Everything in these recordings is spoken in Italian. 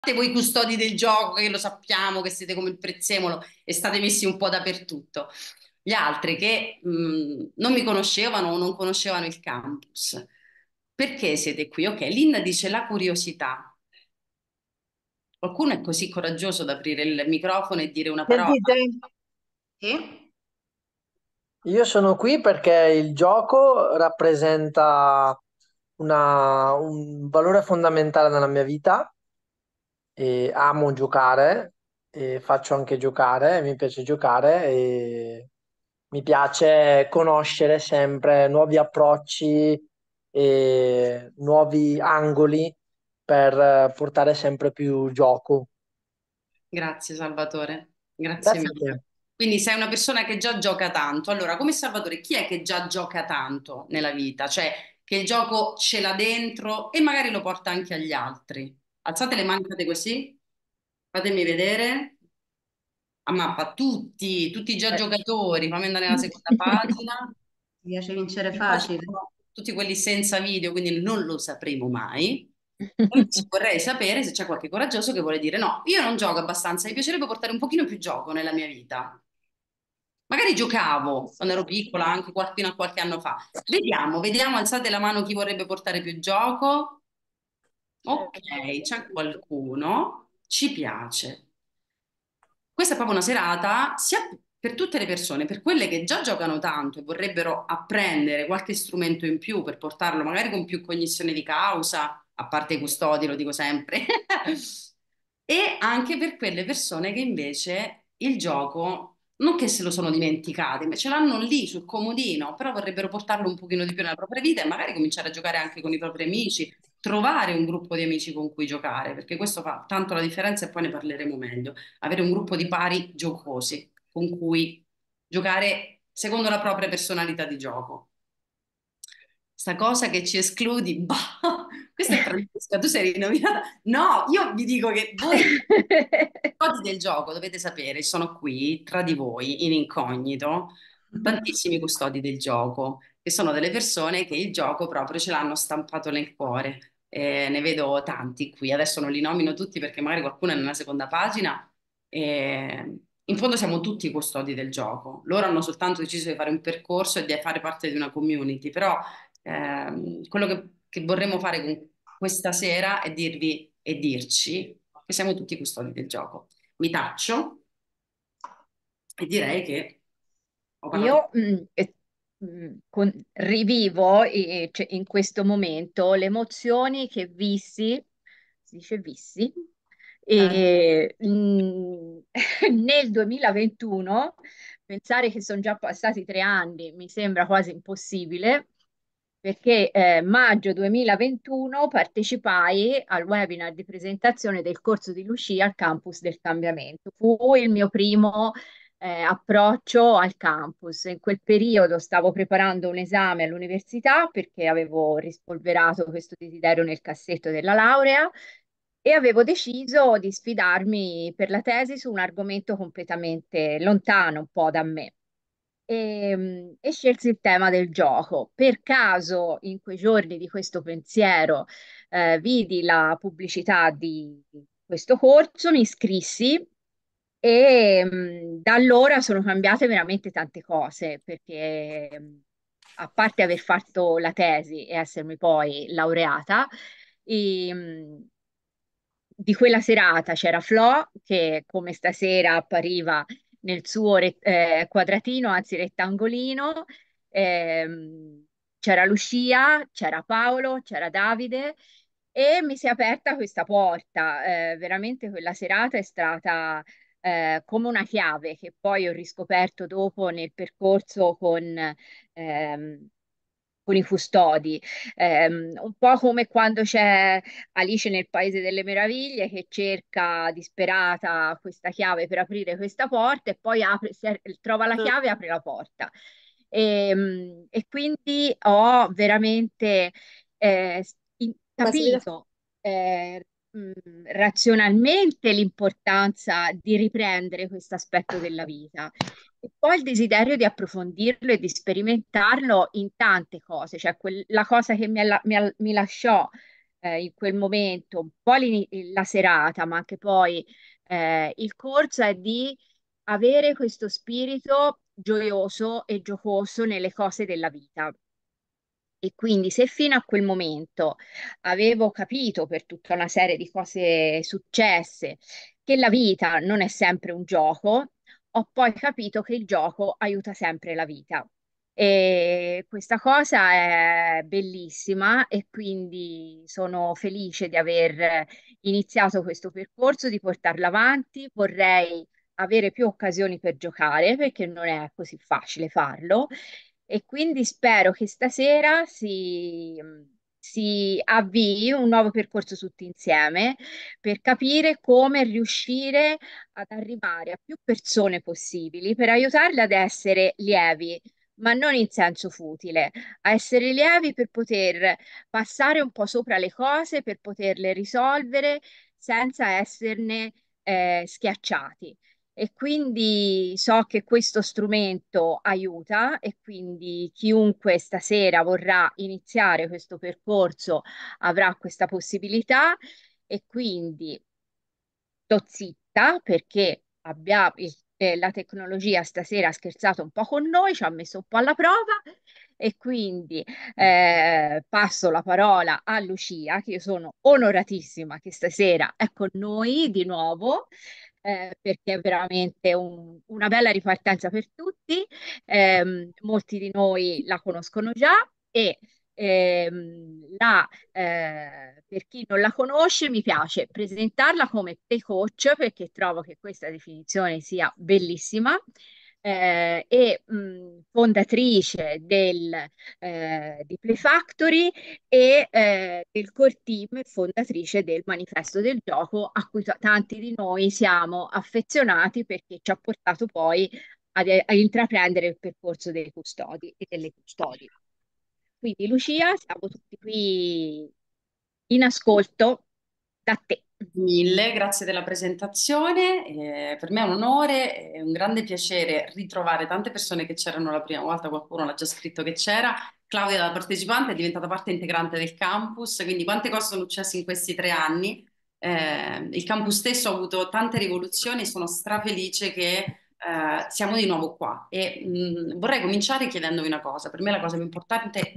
voi custodi del gioco, che lo sappiamo, che siete come il prezzemolo e state messi un po' dappertutto. Gli altri che non mi conoscevano o non conoscevano il campus. Perché siete qui? Ok, Linda dice la curiosità. Qualcuno è così coraggioso da aprire il microfono e dire una parola? Sentite, Sì? io sono qui perché il gioco rappresenta un valore fondamentale nella mia vita e amo giocare e faccio anche giocare, mi piace giocare e mi piace conoscere sempre nuovi approcci e nuovi angoli per portare sempre più gioco. Grazie Salvatore, grazie Grazie a mille. te. Quindi sei una persona che già gioca tanto. Allora, come Salvatore, chi è che già gioca tanto nella vita? Cioè, che il gioco ce l'ha dentro e magari lo porta anche agli altri. Alzate le mani, fate così, fatemi vedere. A mappa, tutti già Eh. giocatori, fammi andare nella seconda pagina. Ti piace vincere E poi ci facile? sono tutti quelli senza video, quindi non lo sapremo mai. Invece vorrei sapere se c'è qualche coraggioso che vuole dire no, io non gioco abbastanza, mi piacerebbe portare un pochino più gioco nella mia vita. Magari giocavo quando ero piccola, anche fino a qualche anno fa. Vediamo, alzate la mano chi vorrebbe portare più gioco. Ok, c'è qualcuno, ci piace. Questa è proprio una serata sia per tutte le persone, per quelle che già giocano tanto e vorrebbero apprendere qualche strumento in più per portarlo magari con più cognizione di causa, a parte i custodi, lo dico sempre, e anche per quelle persone che invece il gioco non che se lo sono dimenticati, ma ce l'hanno lì sul comodino, però vorrebbero portarlo un pochino di più nella propria vita e magari cominciare a giocare anche con i propri amici, trovare un gruppo di amici con cui giocare, perché questo fa tanto la differenza e poi ne parleremo meglio avere un gruppo di pari giocosi con cui giocare secondo la propria personalità di gioco. Sta cosa che ci escludi, bah, questa è Francesca, tu sei rinominata. No, io vi dico che voi, i codi del gioco, dovete sapere, sono qui tra di voi, in incognito, tantissimi custodi del gioco, che sono delle persone che il gioco proprio ce l'hanno stampato nel cuore. Ne vedo tanti qui, adesso non li nomino tutti perché magari qualcuno è nella seconda pagina. In fondo siamo tutti custodi del gioco. Loro hanno soltanto deciso di fare un percorso e di fare parte di una community, però quello che vorremmo fare con questa sera è dirvi e dirci che siamo tutti custodi del gioco. Mi taccio e direi che ho parlato. Io rivivo cioè, in questo momento le emozioni che vissi, si dice vissi, e, nel 2021, pensare che sono già passati 3 anni mi sembra quasi impossibile, perché maggio 2021 partecipai al webinar di presentazione del corso di Lucia al campus del cambiamento. Fu il mio primo approccio al campus. In quel periodo stavo preparando un esame all'università perché avevo rispolverato questo desiderio nel cassetto della laurea e avevo deciso di sfidarmi per la tesi su un argomento completamente lontano un po' da me. E scelsi il tema del gioco. Per caso, in quei giorni di questo pensiero, vidi la pubblicità di questo corso, mi iscrissi e da allora sono cambiate veramente tante cose, perché a parte aver fatto la tesi e essermi poi laureata, e, di quella serata c'era Flo, che come stasera appariva nel suo quadratino, anzi rettangolino, c'era Lucia, c'era Paolo, c'era Davide e mi si è aperta questa porta. Veramente quella serata è stata come una chiave che poi ho riscoperto dopo nel percorso ehm, con i custodi. Un po' come quando c'è Alice nel Paese delle Meraviglie che cerca disperata questa chiave per aprire questa porta e poi trova la chiave e apre la porta. E quindi ho veramente capito eh, razionalmente l'importanza di riprendere questo aspetto della vita. E poi il desiderio di approfondirlo e di sperimentarlo in tante cose, cioè la cosa che mi lasciò in quel momento, un po' la serata, ma anche poi il corso, è di avere questo spirito gioioso e giocoso nelle cose della vita. E quindi se fino a quel momento avevo capito per tutta una serie di cose successe che la vita non è sempre un gioco, ho poi capito che il gioco aiuta sempre la vita. E questa cosa è bellissima e quindi sono felice di aver iniziato questo percorso, di portarlo avanti. Vorrei avere più occasioni per giocare perché non è così facile farlo e quindi spero che stasera si avvii un nuovo percorso tutti insieme per capire come riuscire ad arrivare a più persone possibili per aiutarle ad essere lievi, ma non in senso futile, a essere lievi per poter passare un po' sopra le cose, per poterle risolvere senza esserne schiacciati. E quindi so che questo strumento aiuta e quindi chiunque stasera vorrà iniziare questo percorso avrà questa possibilità e quindi sto zitta perché la tecnologia stasera ha scherzato un po' con noi, ci ha messo un po' alla prova e quindi passo la parola a Lucia, che io sono onoratissima che stasera è con noi di nuovo. Perché è veramente una bella ripartenza per tutti. Molti di noi la conoscono già e per chi non la conosce, mi piace presentarla come play coach perché trovo che questa definizione sia bellissima. Fondatrice di Play Factory e del core team, fondatrice del Manifesto del Gioco, a cui tanti di noi siamo affezionati perché ci ha portato poi a intraprendere il percorso dei custodi e delle custodi. Quindi Lucia, siamo tutti qui in ascolto da te. Mille, grazie della presentazione. Per me è un onore e un grande piacere ritrovare tante persone che c'erano la prima volta, qualcuno l'ha già scritto che c'era. Claudia, da partecipante, è diventata parte integrante del campus, quindi quante cose sono successe in questi 3 anni. Il campus stesso ha avuto tante rivoluzioni e sono strafelice che siamo di nuovo qua. E vorrei cominciare chiedendovi una cosa. Per me la cosa più importante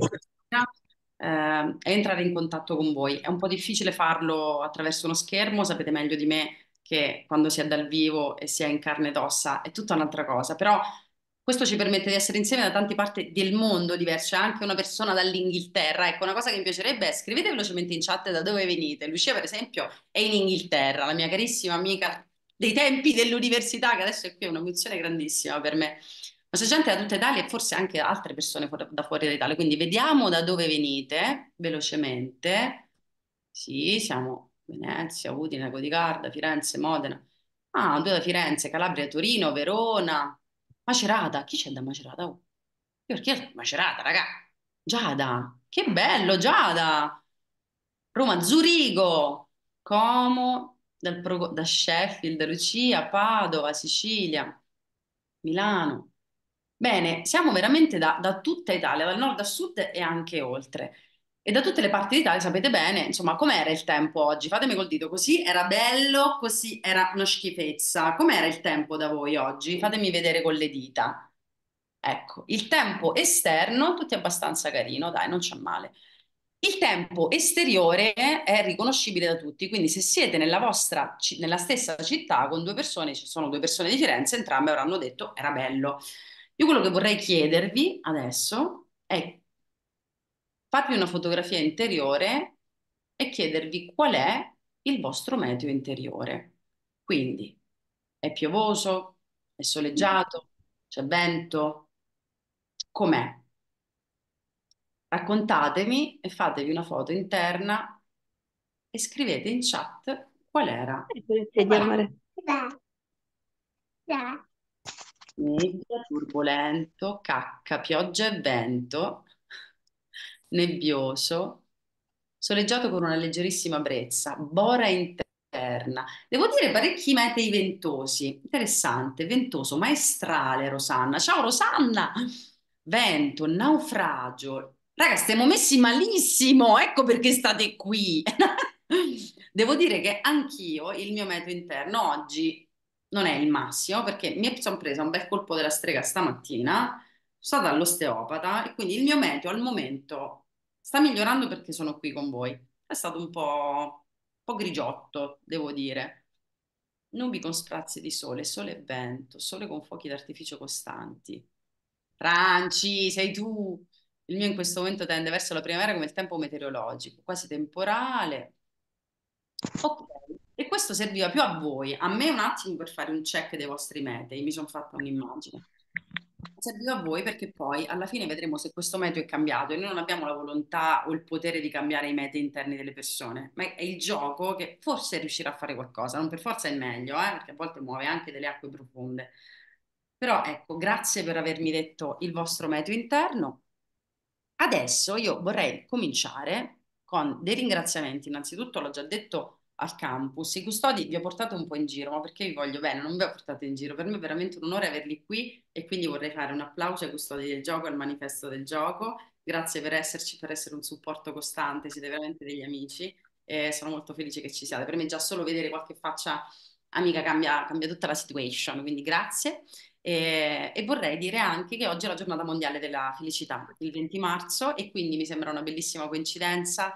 è entrare in contatto con voi. È un po' difficile farlo attraverso uno schermo, sapete meglio di me che quando si è dal vivo e si è in carne ed ossa è tutta un'altra cosa, però questo ci permette di essere insieme da tante parti del mondo diverse. C'è anche una persona dall'Inghilterra. Ecco, una cosa che mi piacerebbe è scrivete velocemente in chat da dove venite. Lucia, per esempio, è in Inghilterra, la mia carissima amica dei tempi dell'università, che adesso è qui, è un'emozione grandissima per me. Ma c'è gente da tutta Italia e forse anche altre persone da fuori dall'Italia. Quindi vediamo da dove venite, velocemente. Sì, siamo Venezia, Udine, Codicarda, Firenze, Modena. Ah, due da Firenze, Calabria, Torino, Verona, Macerata. Chi c'è da Macerata? Oh, io perché io Macerata, raga? Giada, che bello, Giada! Roma, Zurigo, Como, da Sheffield, Lucia, Padova, Sicilia, Milano. Bene, siamo veramente da tutta Italia, dal nord a sud e anche oltre. E da tutte le parti d'Italia sapete bene, insomma, com'era il tempo oggi? Fatemi col dito, così era bello, così era una schifezza. Com'era il tempo da voi oggi? Fatemi vedere con le dita. Ecco, il tempo esterno, tutti abbastanza carino, dai, non c'è male. Il tempo esteriore è riconoscibile da tutti, quindi se siete nella stessa città con due persone, ci sono due persone di Firenze, entrambe avranno detto era bello. Io quello che vorrei chiedervi adesso è farvi una fotografia interiore e chiedervi qual è il vostro meteo interiore. Quindi è piovoso, è soleggiato, c'è vento, com'è? Raccontatemi e fatevi una foto interna e scrivete in chat qual era. Nebbia, turbolento, cacca, pioggia e vento, nebbioso, soleggiato con una leggerissima brezza, bora interna. Devo dire parecchi metei ventosi. Interessante, ventoso, maestrale, Rosanna. Ciao Rosanna! Vento, naufragio, Raga, stiamo messi malissimo, ecco perché state qui. Devo dire che anch'io, il mio metro interno oggi non è il massimo, perché mi sono presa un bel colpo della strega stamattina, sono stata all'osteopata e quindi il mio meteo al momento sta migliorando perché sono qui con voi. È stato un po' grigiotto, devo dire. Nubi con sprazzi di sole, sole e vento, sole con fuochi d'artificio costanti. Franci, sei tu. Il mio in questo momento tende verso la primavera come il tempo meteorologico, quasi temporale. Ok, e questo serviva più a voi, a me un attimo per fare un check dei vostri metei, mi sono fatta un'immagine. Serviva a voi perché poi alla fine vedremo se questo meteo è cambiato e noi non abbiamo la volontà o il potere di cambiare i metei interni delle persone, ma è il gioco che forse riuscirà a fare qualcosa, non per forza è il meglio, perché a volte muove anche delle acque profonde. Però ecco, grazie per avermi detto il vostro meteo interno. Adesso io vorrei cominciare con dei ringraziamenti. Innanzitutto l'ho già detto al campus, i custodi vi ho portato un po' in giro, ma perché vi voglio bene, non vi ho portato in giro. Per me è veramente un onore averli qui e quindi vorrei fare un applauso ai custodi del gioco, al manifesto del gioco. Grazie per esserci, per essere un supporto costante, siete veramente degli amici e sono molto felice che ci siate. Per me già solo vedere qualche faccia amica cambia tutta la situation, quindi grazie. E vorrei dire anche che oggi è la giornata mondiale della felicità, il 20 marzo, e quindi mi sembra una bellissima coincidenza.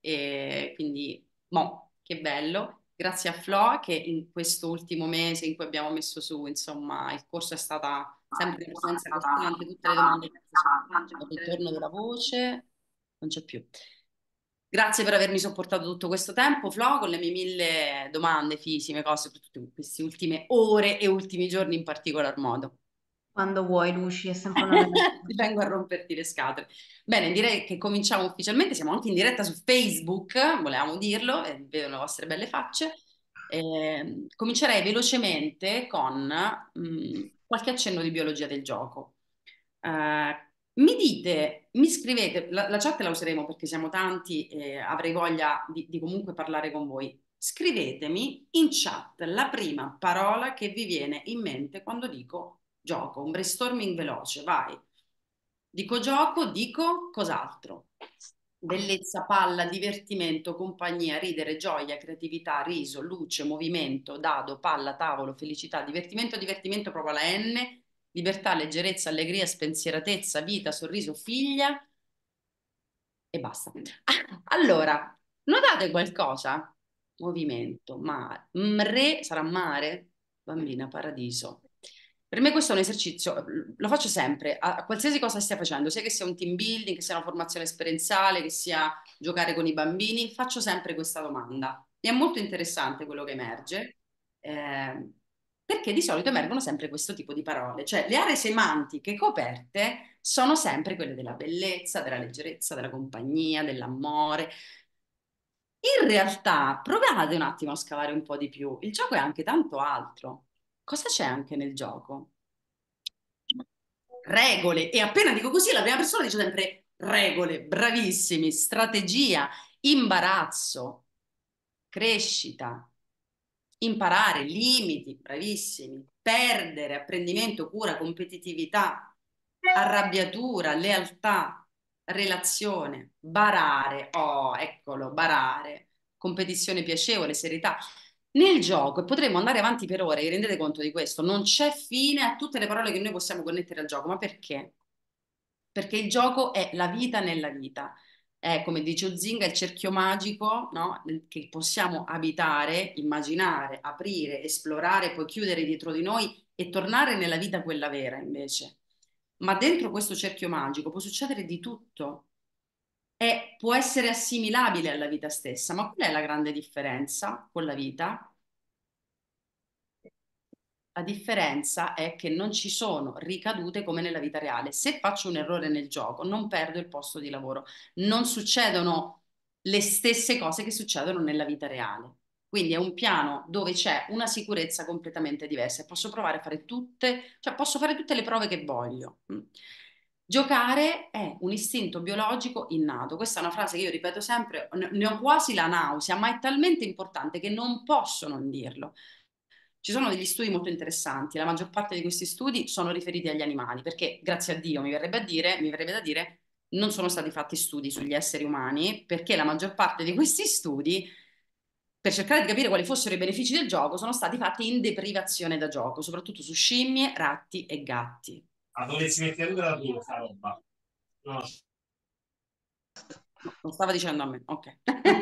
E quindi, che bello. Grazie a Flo che in questo ultimo mese in cui abbiamo messo su, insomma, il corso è stata sempre in presenza costante, tutte le domande che sono il ritorno della voce, non c'è più. Grazie per avermi sopportato tutto questo tempo, Flo, con le mie mille domande, fisime, cose, per tutte queste ultime ore e ultimi giorni in particolar modo. Quando vuoi, Luci, è sempre una bella Ti cosa. vengo a romperti le scatole. Bene, direi che cominciamo ufficialmente. Siamo anche in diretta su Facebook, volevamo dirlo, e vedo le vostre belle facce. Comincerei velocemente con qualche accenno di biologia del gioco. Mi dite, mi scrivete, la chat la useremo perché siamo tanti e avrei voglia di comunque parlare con voi. Scrivetemi in chat la prima parola che vi viene in mente quando dico gioco, un brainstorming veloce, vai. Dico gioco, dico cos'altro. Bellezza, palla, divertimento, compagnia, ridere, gioia, creatività, riso, luce, movimento, dado, palla, tavolo, felicità, divertimento, divertimento proprio la N, libertà, leggerezza, allegria, spensieratezza, vita, sorriso, figlia e basta. Allora, notate qualcosa? Movimento, mare, mre sarà mare, bambina, paradiso. Per me questo è un esercizio, lo faccio sempre, a qualsiasi cosa stia facendo, sia che sia un team building, che sia una formazione esperienziale, che sia giocare con i bambini, faccio sempre questa domanda. E è molto interessante quello che emerge, eh, perché di solito emergono sempre questo tipo di parole, cioè le aree semantiche coperte sono sempre quelle della bellezza, della leggerezza, della compagnia, dell'amore. In realtà, provate un attimo a scavare un po' di più. Il gioco è anche tanto altro. Cosa c'è anche nel gioco? Regole. E appena dico così, la prima persona dice sempre regole, bravissimi, strategia, imbarazzo, crescita, imparare, limiti, bravissimi, perdere, apprendimento, cura, competitività, arrabbiatura, lealtà, relazione, barare, oh, eccolo, barare, competizione piacevole, serietà. Nel gioco, e potremmo andare avanti per ore, vi rendete conto di questo? Non c'è fine a tutte le parole che noi possiamo connettere al gioco, ma perché? Perché il gioco è la vita nella vita. È, come dice Zinga, il cerchio magico, no? Che possiamo abitare, immaginare, aprire, esplorare, poi chiudere dietro di noi e tornare nella vita quella vera, invece. Ma dentro questo cerchio magico può succedere di tutto e può essere assimilabile alla vita stessa. Ma qual è la grande differenza con la vita? La differenza è che non ci sono ricadute come nella vita reale. Se faccio un errore nel gioco, non perdo il posto di lavoro. Non succedono le stesse cose che succedono nella vita reale. Quindi è un piano dove c'è una sicurezza completamente diversa e posso provare a fare tutte, cioè posso fare tutte le prove che voglio. Giocare è un istinto biologico innato. Questa è una frase che io ripeto sempre, ne ho quasi la nausea, ma è talmente importante che non posso non dirlo. Ci sono degli studi molto interessanti, la maggior parte di questi studi sono riferiti agli animali, perché grazie a Dio mi verrebbe da dire, non sono stati fatti studi sugli esseri umani, perché la maggior parte di questi studi, per cercare di capire quali fossero i benefici del gioco, sono stati fatti in deprivazione da gioco, soprattutto su scimmie, ratti e gatti. Ma dovessi mettere da due sta roba? No. No, lo stava dicendo a me, ok.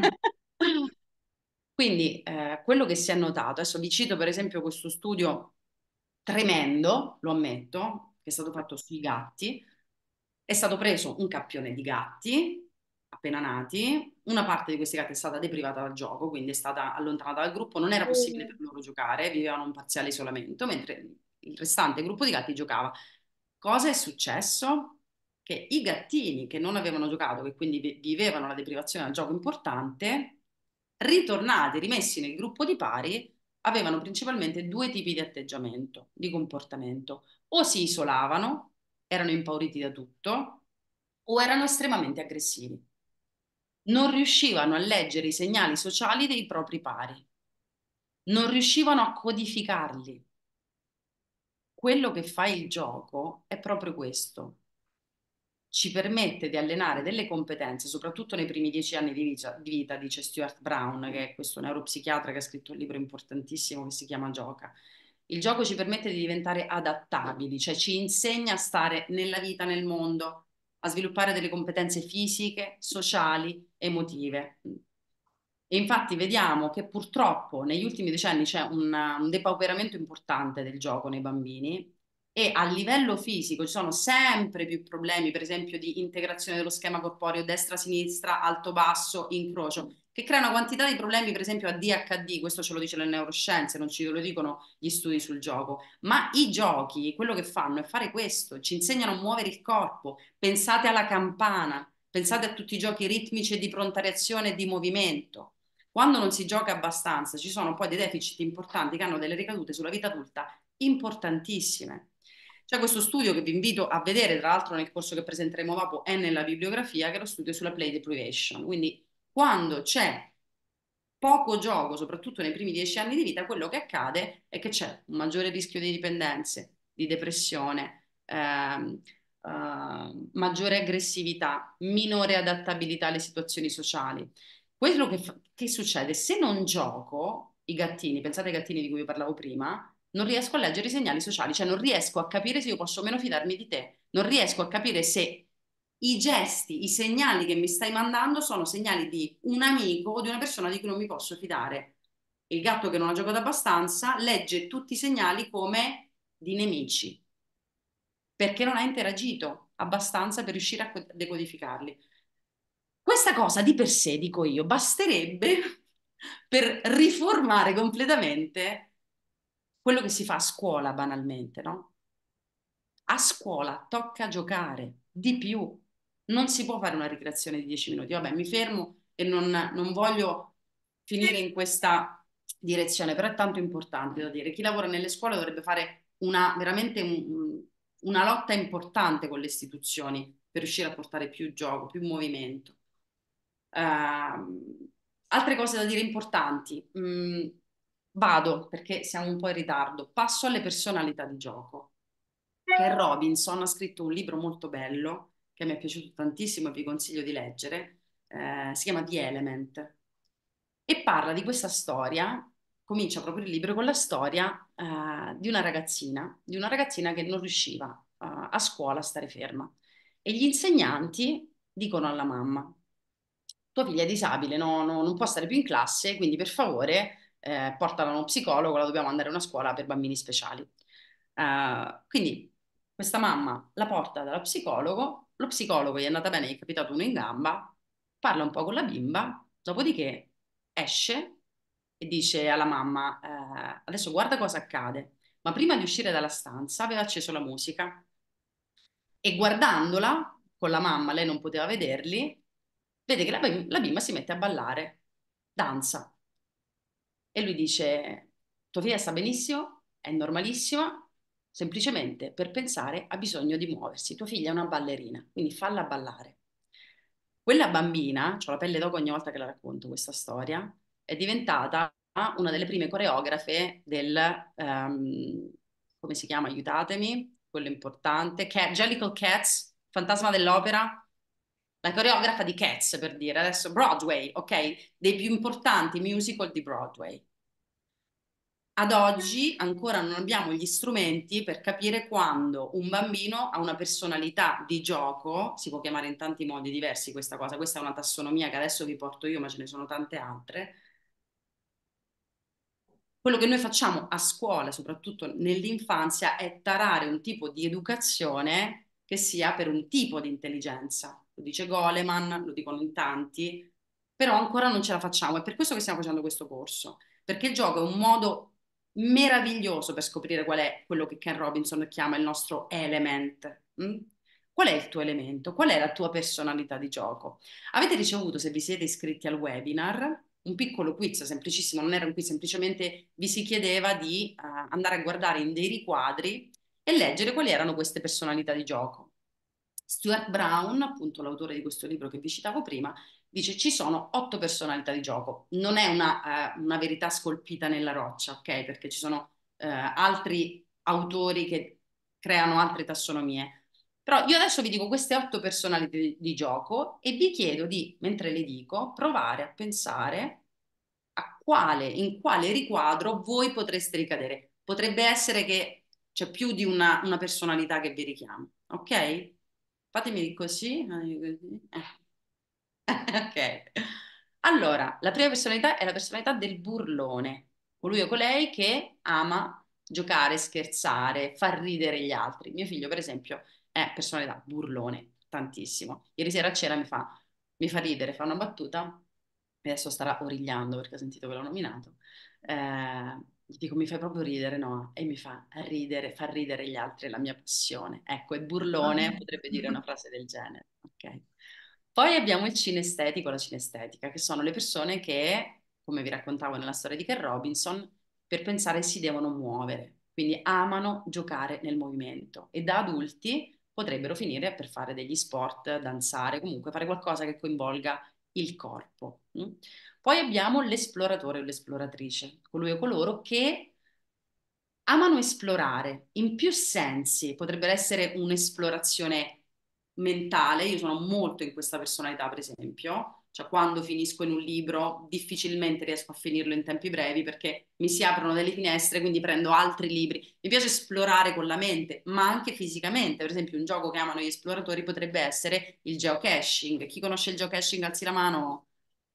Quindi quello che si è notato, adesso vi cito per esempio questo studio tremendo, lo ammetto, che è stato fatto sui gatti. È stato preso un cappione di gatti appena nati, una parte di questi gatti è stata deprivata dal gioco, quindi è stata allontanata dal gruppo, non era possibile per loro giocare, vivevano un parziale isolamento, mentre il restante gruppo di gatti giocava. Cosa è successo? Che i gattini che non avevano giocato, che quindi vivevano la deprivazione dal gioco importante, ritornati, rimessi nel gruppo di pari, avevano principalmente due tipi di atteggiamento, di comportamento. O si isolavano, erano impauriti da tutto, o erano estremamente aggressivi. Non riuscivano a leggere i segnali sociali dei propri pari, non riuscivano a codificarli. Quello che fa il gioco è proprio questo. Ci permette di allenare delle competenze, soprattutto nei primi 10 anni di vita, dice Stuart Brown, che è questo neuropsichiatra che ha scritto un libro importantissimo che si chiama Gioca. Il gioco ci permette di diventare adattabili, cioè ci insegna a stare nella vita, nel mondo, a sviluppare delle competenze fisiche, sociali, emotive. E infatti vediamo che purtroppo negli ultimi decenni c'è un depauperamento importante del gioco nei bambini e a livello fisico ci sono sempre più problemi, per esempio di integrazione dello schema corporeo destra-sinistra, alto-basso, incrocio, che crea una quantità di problemi, per esempio ADHD, questo ce lo dice le neuroscienze, non ce lo dicono gli studi sul gioco, ma i giochi, quello che fanno è fare questo, ci insegnano a muovere il corpo, pensate alla campana, pensate a tutti i giochi ritmici e di pronta reazione e di movimento. Quando non si gioca abbastanza, ci sono poi dei deficit importanti che hanno delle ricadute sulla vita adulta importantissime. C'è questo studio che vi invito a vedere, tra l'altro nel corso che presenteremo dopo è nella bibliografia, che è lo studio sulla play deprivation. Quindi quando c'è poco gioco, soprattutto nei primi 10 anni di vita, quello che accade è che c'è un maggiore rischio di dipendenze, di depressione, maggiore aggressività, minore adattabilità alle situazioni sociali. Quello che succede? Se non gioco, i gattini, pensate ai gattini di cui vi parlavo prima, non riesco a leggere i segnali sociali, cioè non riesco a capire se io posso o meno fidarmi di te, non riesco a capire se i gesti, i segnali che mi stai mandando sono segnali di un amico o di una persona di cui non mi posso fidare. Il gatto che non ha giocato abbastanza legge tutti i segnali come di nemici, perché non ha interagito abbastanza per riuscire a decodificarli. Questa cosa di per sé, dico io, basterebbe per riformare completamente quello che si fa a scuola banalmente, no? A scuola tocca giocare di più, non si può fare una ricreazione di 10 minuti. Vabbè, mi fermo e non voglio finire in questa direzione, però è tanto importante da dire. Chi lavora nelle scuole dovrebbe fare veramente una lotta importante con le istituzioni per riuscire a portare più gioco, più movimento. Altre cose da dire importanti. Vado perché siamo un po' in ritardo. Passo alle personalità di gioco. Ken Robinson ha scritto un libro molto bello che mi è piaciuto tantissimo e vi consiglio di leggere. Si chiama The Element e parla di questa storia. Comincia proprio il libro con la storia di una ragazzina che non riusciva a scuola a stare ferma. E gli insegnanti dicono alla mamma: tua figlia è disabile, non può stare più in classe, quindi per favore portala a uno psicologo, la dobbiamo mandare a una scuola per bambini speciali. Quindi questa mamma la porta dallo psicologo, lo psicologo gli è andata bene, gli è capitato uno in gamba, parla un po' con la bimba, dopodiché esce e dice alla mamma, adesso guarda cosa accade. Ma prima di uscire dalla stanza aveva acceso la musica e guardandola con la mamma, lei non poteva vederli, vede che la bimba si mette a ballare, danza. E lui dice, tua figlia sta benissimo, è normalissima, semplicemente per pensare ha bisogno di muoversi. Tua figlia è una ballerina, quindi falla ballare. Quella bambina, ho la pelle d'oca ogni volta che la racconto questa storia, è diventata una delle prime coreografe come si chiama? Aiutatemi, quello importante, Jellicle Cats, Fantasma dell'Opera, la coreografa di Cats, per dire, adesso Broadway, ok? Dei più importanti musical di Broadway. Ad oggi ancora non abbiamo gli strumenti per capire quando un bambino ha una personalità di gioco, si può chiamare in tanti modi diversi questa cosa, questa è una tassonomia che adesso vi porto io, ma ce ne sono tante altre. Quello che noi facciamo a scuola, soprattutto nell'infanzia, è tarare un tipo di educazione che sia per un tipo di intelligenza. Lo dice Goleman, lo dicono in tanti, però ancora non ce la facciamo. È per questo che stiamo facendo questo corso, perché il gioco è un modo meraviglioso per scoprire qual è quello che Ken Robinson chiama il nostro element. Mm? Qual è il tuo elemento? Qual è la tua personalità di gioco? Avete ricevuto, se vi siete iscritti al webinar, un piccolo quiz semplicissimo, non era un quiz, semplicemente vi si chiedeva di andare a guardare in dei riquadri e leggere quali erano queste personalità di gioco. Stuart Brown, appunto l'autore di questo libro che vi citavo prima, dice ci sono 8 personalità di gioco. Non è una verità scolpita nella roccia, ok? Perché ci sono altri autori che creano altre tassonomie. Però io adesso vi dico queste 8 personalità di gioco e vi chiedo di, mentre le dico, provare a pensare in quale riquadro voi potreste ricadere. Potrebbe essere che c'è più di una personalità che vi richiama, ok? Fatemi così. Ok. Allora, la prima personalità è la personalità del burlone, colui o colei che ama giocare, scherzare, far ridere gli altri. Mio figlio, per esempio, è personalità burlone, tantissimo. Ieri sera a cena mi fa ridere, fa una battuta e adesso starà origliando perché ha sentito che l'ho nominato. Gli dico, mi fai proprio ridere, no? E mi fa ridere, far ridere gli altri è la mia passione. Ecco, è burlone, potrebbe dire una frase del genere, ok? Poi abbiamo il cinestetico e la cinestetica, che sono le persone che, come vi raccontavo nella storia di Ken Robinson, per pensare si devono muovere, quindi amano giocare nel movimento e da adulti potrebbero finire per fare degli sport, danzare, comunque fare qualcosa che coinvolga il corpo. Poi abbiamo l'esploratore o l'esploratrice, colui o coloro che amano esplorare in più sensi, potrebbe essere un'esplorazione mentale, io sono molto in questa personalità, per esempio, cioè quando finisco in un libro difficilmente riesco a finirlo in tempi brevi perché mi si aprono delle finestre, quindi prendo altri libri. Mi piace esplorare con la mente, ma anche fisicamente, per esempio un gioco che amano gli esploratori potrebbe essere il geocaching. Chi conosce il geocaching alzi la mano?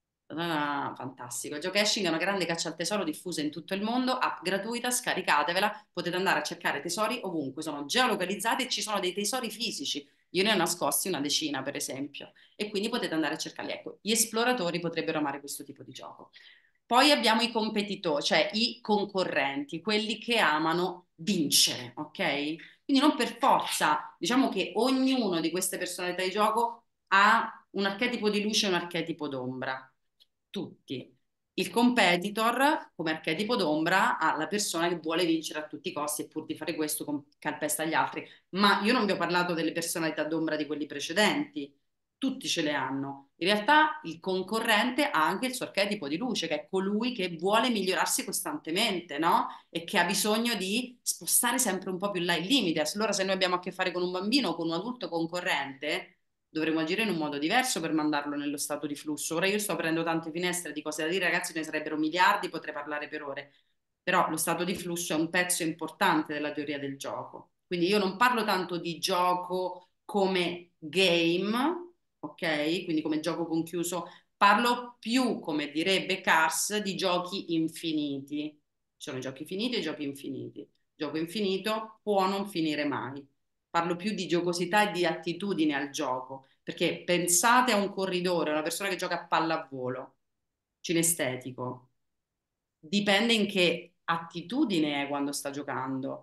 Ah, fantastico. Il geocaching è una grande caccia al tesoro diffusa in tutto il mondo, app gratuita, scaricatevela, potete andare a cercare tesori ovunque, sono geolocalizzati e ci sono dei tesori fisici. Io ne ho nascosti una decina, per esempio, e quindi potete andare a cercarli. Ecco, gli esploratori potrebbero amare questo tipo di gioco. Poi abbiamo i competitori, cioè i concorrenti, quelli che amano vincere, ok? Quindi non per forza, diciamo che ognuno di queste personalità di gioco ha un archetipo di luce e un archetipo d'ombra tutti. Il competitor, come archetipo d'ombra, ha la persona che vuole vincere a tutti i costi e pur di fare questo calpesta gli altri. Ma io non vi ho parlato delle personalità d'ombra di quelli precedenti. Tutti ce le hanno. In realtà il concorrente ha anche il suo archetipo di luce, che è colui che vuole migliorarsi costantemente, no? E che ha bisogno di spostare sempre un po' più là il limite. Allora, se noi abbiamo a che fare con un bambino o con un adulto concorrente, dovremmo agire in un modo diverso per mandarlo nello stato di flusso. Ora io sto aprendo tante finestre di cose da dire, ragazzi, ne sarebbero miliardi, potrei parlare per ore, però lo stato di flusso è un pezzo importante della teoria del gioco. Quindi io non parlo tanto di gioco come game, ok? Quindi come gioco conchiuso, parlo più, come direbbe Cars, di giochi infiniti. Ci sono i giochi finiti e i giochi infiniti. Gioco infinito può non finire mai. Parlo più di giocosità e di attitudine al gioco, perché pensate a un corridore, una persona che gioca a pallavolo, cinestetico, dipende in che attitudine è quando sta giocando.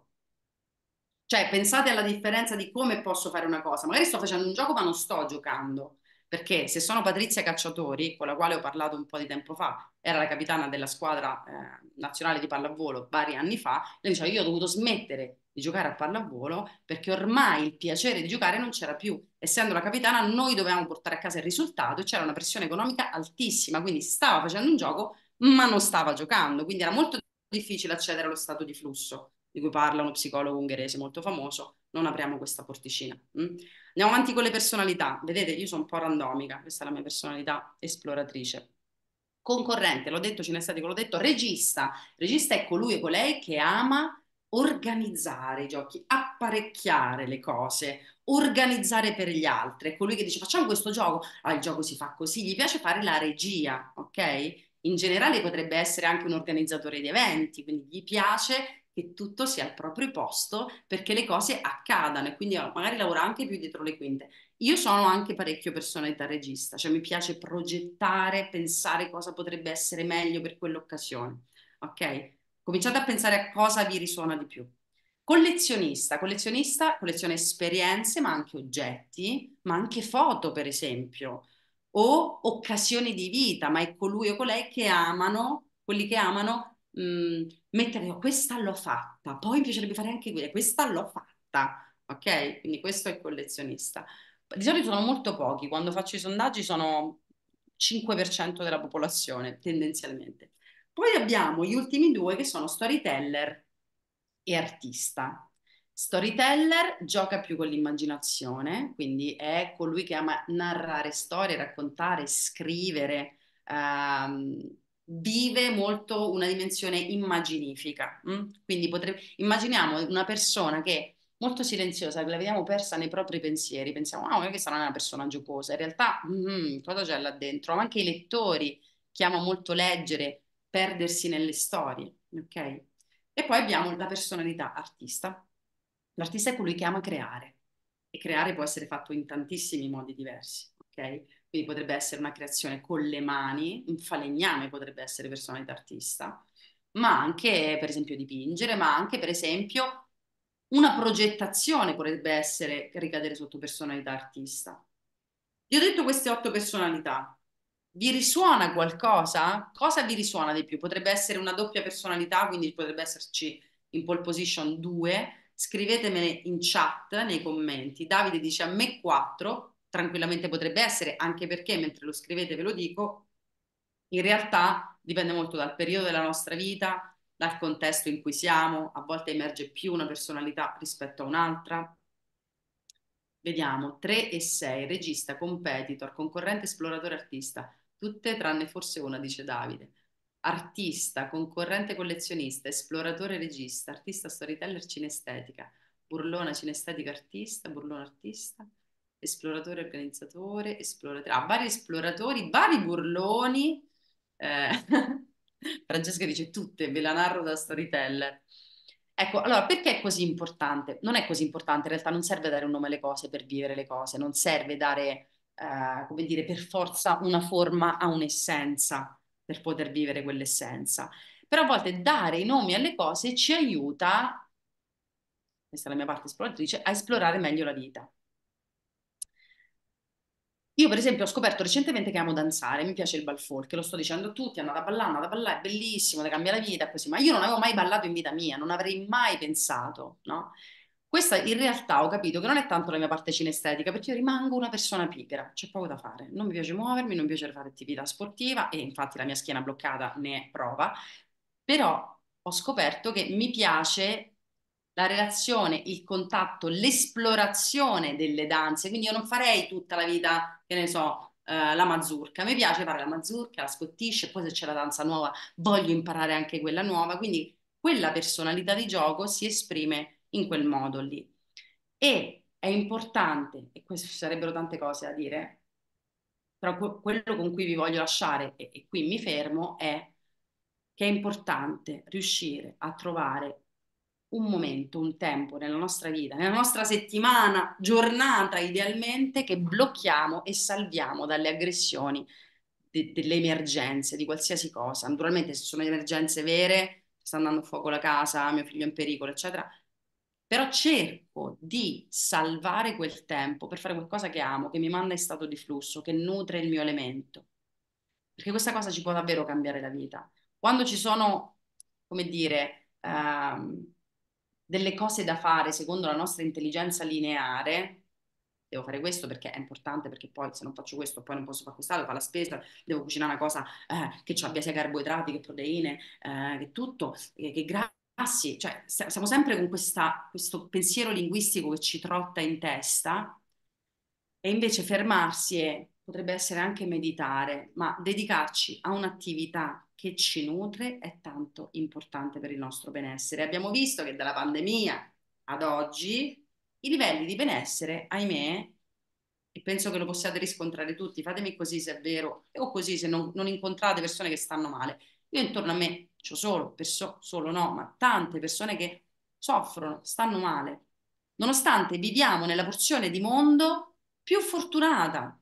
Cioè, pensate alla differenza di come posso fare una cosa. Magari sto facendo un gioco, ma non sto giocando. Perché se sono Patrizia Cacciatori, con la quale ho parlato un po' di tempo fa, era la capitana della squadra nazionale di pallavolo vari anni fa, lei diceva io ho dovuto smettere di giocare a pallavolo perché ormai il piacere di giocare non c'era più. Essendo la capitana, noi dovevamo portare a casa il risultato e c'era una pressione economica altissima, quindi si stava facendo un gioco, ma non stava giocando. Quindi era molto difficile accedere allo stato di flusso di cui parla uno psicologo ungherese molto famoso, non apriamo questa porticina. Andiamo avanti con le personalità. Vedete, io sono un po' randomica, questa è la mia personalità esploratrice. Concorrente, l'ho detto, cinestetico, l'ho detto, regista. Regista è colui o colei che ama organizzare i giochi, apparecchiare le cose, organizzare per gli altri. È colui che dice facciamo questo gioco, ah, il gioco si fa così, gli piace fare la regia, ok? In generale potrebbe essere anche un organizzatore di eventi, quindi gli piace che tutto sia al proprio posto perché le cose accadano e quindi magari lavora anche più dietro le quinte. Io sono anche parecchio personalità regista, cioè mi piace progettare, pensare cosa potrebbe essere meglio per quell'occasione, ok? Cominciate a pensare a cosa vi risuona di più. Collezionista colleziona esperienze, ma anche oggetti, ma anche foto, per esempio, o occasioni di vita, ma è colui o colei che amano, quelli che amano mettere, "Oh, questa l'ho fatta, poi mi piacerebbe fare anche questa l'ho fatta, ok? Quindi questo è il collezionista. Di solito sono molto pochi, quando faccio i sondaggi sono 5% della popolazione, tendenzialmente. Poi abbiamo gli ultimi due che sono storyteller e artista. Storyteller gioca più con l'immaginazione, quindi è colui che ama narrare storie, raccontare, scrivere, vive molto una dimensione immaginifica. Quindi immaginiamo una persona che è molto silenziosa, che la vediamo persa nei propri pensieri, pensiamo, ah, questa non è una persona giocosa, in realtà cosa c'è là dentro? Ma anche i lettori che ama molto leggere, perdersi nelle storie, ok? E poi abbiamo la personalità artista. L'artista è colui che ama creare e creare può essere fatto in tantissimi modi diversi, ok? Quindi potrebbe essere una creazione con le mani, un falegname potrebbe essere personalità artista, ma anche per esempio dipingere, ma anche per esempio una progettazione potrebbe essere ricadere sotto personalità artista. Vi ho detto queste 8 personalità. Vi risuona qualcosa? Cosa vi risuona di più? Potrebbe essere una doppia personalità, quindi potrebbe esserci in pole position 2. Scrivetemene in chat, nei commenti. Davide dice a me 4, tranquillamente potrebbe essere, anche perché mentre lo scrivete ve lo dico, in realtà dipende molto dal periodo della nostra vita, dal contesto in cui siamo, a volte emerge più una personalità rispetto a un'altra. Vediamo, 3 e 6, regista, competitor, concorrente, esploratore, artista, tutte tranne forse una, dice Davide. Artista, concorrente, collezionista, esploratore, regista, artista, storyteller, cinestetica, burlona, cinestetica, artista, burlona, artista, esploratore, organizzatore, esploratore. Ah, vari esploratori, vari burloni. Eh, Francesca dice tutte, ve la narro da storyteller. Ecco, allora perché è così importante? Non è così importante, in realtà non serve dare un nome alle cose per vivere le cose, non serve dare, come dire, per forza una forma a un'essenza per poter vivere quell'essenza. Però a volte dare i nomi alle cose ci aiuta, questa è la mia parte esploratrice, a esplorare meglio la vita. Io, per esempio, ho scoperto recentemente che amo danzare, mi piace il ball folk, lo sto dicendo a tutti, andate a ballare, è bellissimo, ti cambia la vita, così, ma io non avevo mai ballato in vita mia, non avrei mai pensato, no? Questa in realtà ho capito che non è tanto la mia parte cinestetica, perché io rimango una persona pigra, c'è poco da fare, non mi piace muovermi, non mi piace fare attività sportiva e infatti la mia schiena bloccata ne è prova, però ho scoperto che mi piace la relazione, il contatto, l'esplorazione delle danze. Quindi io non farei tutta la vita, che ne so, la mazurka. Mi piace fare la mazurka, la scottisce, poi se c'è la danza nuova voglio imparare anche quella nuova. Quindi quella personalità di gioco si esprime in quel modo lì. E è importante, e queste ci sarebbero tante cose da dire, però quello con cui vi voglio lasciare, e qui mi fermo, è che è importante riuscire a trovare un momento, un tempo nella nostra vita, nella nostra settimana, giornata idealmente, che blocchiamo e salviamo dalle aggressioni, delle emergenze, di qualsiasi cosa. Naturalmente se sono emergenze vere, sta andando a fuoco la casa, mio figlio è in pericolo, eccetera, però cerco di salvare quel tempo per fare qualcosa che amo, che mi manda in stato di flusso, che nutre il mio elemento, perché questa cosa ci può davvero cambiare la vita. Quando ci sono, come dire, delle cose da fare secondo la nostra intelligenza lineare, devo fare questo perché è importante, perché poi se non faccio questo poi non posso fare quest'altro, fare la spesa, devo cucinare una cosa che abbia sia carboidrati che proteine, che tutto, che grassi sì, cioè siamo sempre con questo pensiero linguistico che ci trotta in testa e invece fermarsi potrebbe essere anche meditare, ma dedicarci a un'attività che ci nutre è tanto importante per il nostro benessere. Abbiamo visto che dalla pandemia ad oggi i livelli di benessere, ahimè, e penso che lo possiate riscontrare tutti, fatemi così se è vero, o così se non incontrate persone che stanno male. Io intorno a me c'ho solo no, ma tante persone che soffrono, stanno male, nonostante viviamo nella porzione di mondo più fortunata.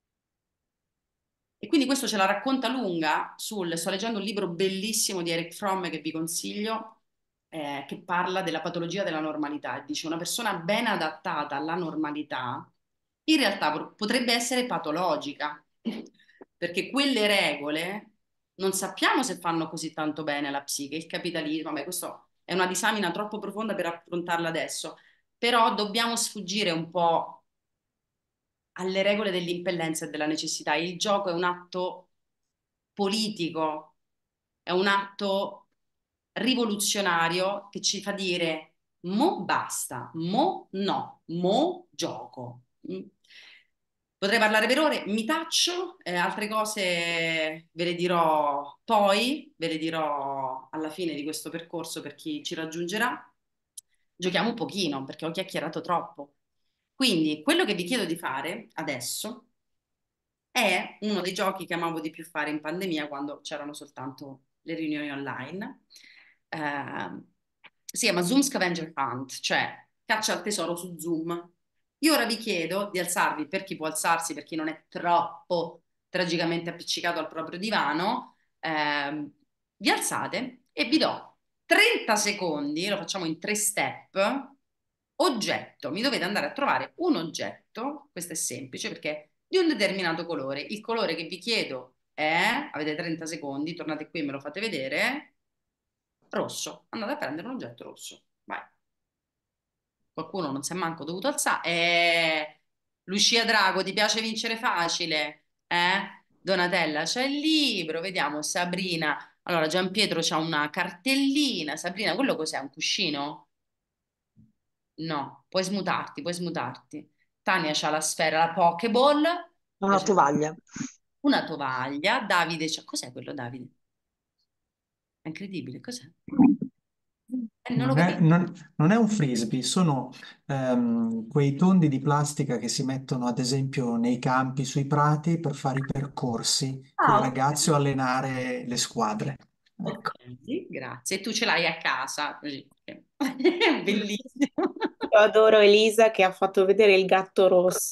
E quindi questo ce la racconta lunga sto leggendo un libro bellissimo di Eric Fromm che vi consiglio, che parla della patologia della normalità e dice una persona ben adattata alla normalità in realtà potrebbe essere patologica, perché quelle regole non sappiamo se fanno così tanto bene alla psiche, il capitalismo, vabbè, questo è una disamina troppo profonda per affrontarla adesso, però dobbiamo sfuggire un po' alle regole dell'impellenza e della necessità. Il gioco è un atto politico, è un atto rivoluzionario che ci fa dire mo basta, mo no, mo gioco. Mm. Potrei parlare per ore, mi taccio, altre cose ve le dirò poi, ve le dirò alla fine di questo percorso per chi ci raggiungerà. Giochiamo un pochino perché ho chiacchierato troppo. Quindi quello che vi chiedo di fare adesso è uno dei giochi che amavo di più fare in pandemia quando c'erano soltanto le riunioni online. Eh, Si chiama Zoom Scavenger Hunt, cioè caccia al tesoro su Zoom. Io ora vi chiedo di alzarvi per chi può alzarsi, per chi non è troppo tragicamente appiccicato al proprio divano, vi alzate e vi do 30 secondi, lo facciamo in 3 step, oggetto, mi dovete andare a trovare un oggetto, questo è semplice perché di un determinato colore. Il colore che vi chiedo è, avete 30 secondi, tornate qui e me lo fate vedere, rosso. Andate a prendere un oggetto rosso. Vai. Qualcuno non si è manco dovuto alzare. Lucia Drago, ti piace vincere facile? Donatella c'è il libro, vediamo Sabrina. Allora, Giampietro c'ha una cartellina. Sabrina, quello cos'è? Un cuscino? No, puoi smutarti, puoi smutarti. Tania c'ha la sfera, la Pokéball. Una tovaglia. Una tovaglia. Davide c'ha... Cos'è quello, Davide? È incredibile, cos'è? Non lo Non è, capisco. non è un frisbee, sono quei tondi di plastica che si mettono ad esempio nei campi, sui prati per fare i percorsi con i Ah, ok. ragazzi o allenare le squadre. Ok, Ecco. grazie. E tu ce l'hai a casa, così. Bellissimo. Io adoro Elisa che ha fatto vedere il gatto rosso.